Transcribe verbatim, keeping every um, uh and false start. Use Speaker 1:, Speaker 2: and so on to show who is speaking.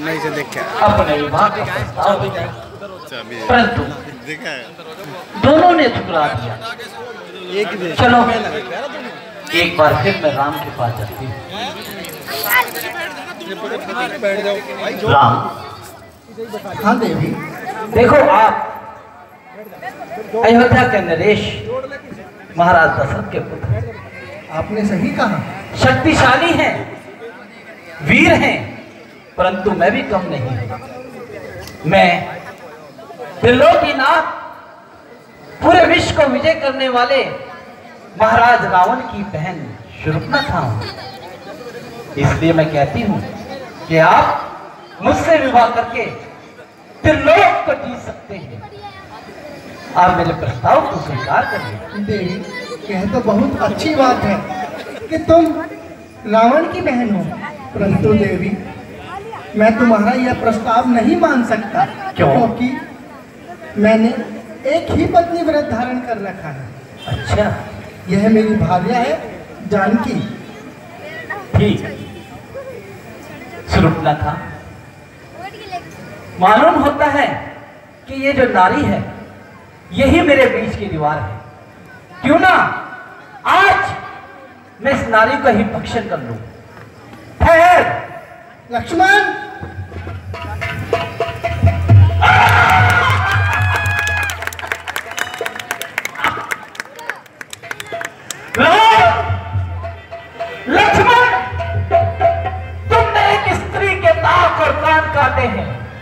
Speaker 1: नहीं से देखा
Speaker 2: अपने विवाह का प्रस्ताव दिया, परंतु दोनों ने ठुकरा दिया। चलो एक बार फिर मैं राम के पास जाती हूँ। राम।
Speaker 3: हाँ देवी।
Speaker 2: देखो आप अयोध्या के नरेश महाराज दशरथ के पुत्र।
Speaker 3: आपने सही कहा।
Speaker 2: शक्तिशाली हैं, वीर हैं, परंतु मैं भी कम नहीं हूं। मैं त्रिलोकीनाथ, पूरे विश्व को विजय करने वाले महाराज रावण की बहन शूर्पणखा हूं। इसलिए मैं कहती हूं कि आप मुझसे विवाह करके त्रिलोक को जीत सकते हैं। आप मेरे प्रस्ताव को स्वीकार करिए।
Speaker 3: देवी, यह तो बहुत अच्छी बात है कि तुम रावण की बहन हो, परंतु देवी मैं तुम्हारा यह प्रस्ताव नहीं मान सकता।
Speaker 2: क्यों?
Speaker 3: क्योंकि मैंने एक ही पत्नी व्रत धारण कर रखा है।
Speaker 2: अच्छा,
Speaker 3: यह मेरी भार्या है जानकी।
Speaker 2: ठीक। शूर्पणखा, मालूम होता है कि ये जो नारी है यही मेरे बीच की दीवार है। क्यों ना आज मैं इस नारी का ही भक्षण कर लूं। ठहर
Speaker 3: लक्ष्मण।
Speaker 2: लक्ष्मण, तुमने एक स्त्री के नाक और कान काटे हैं,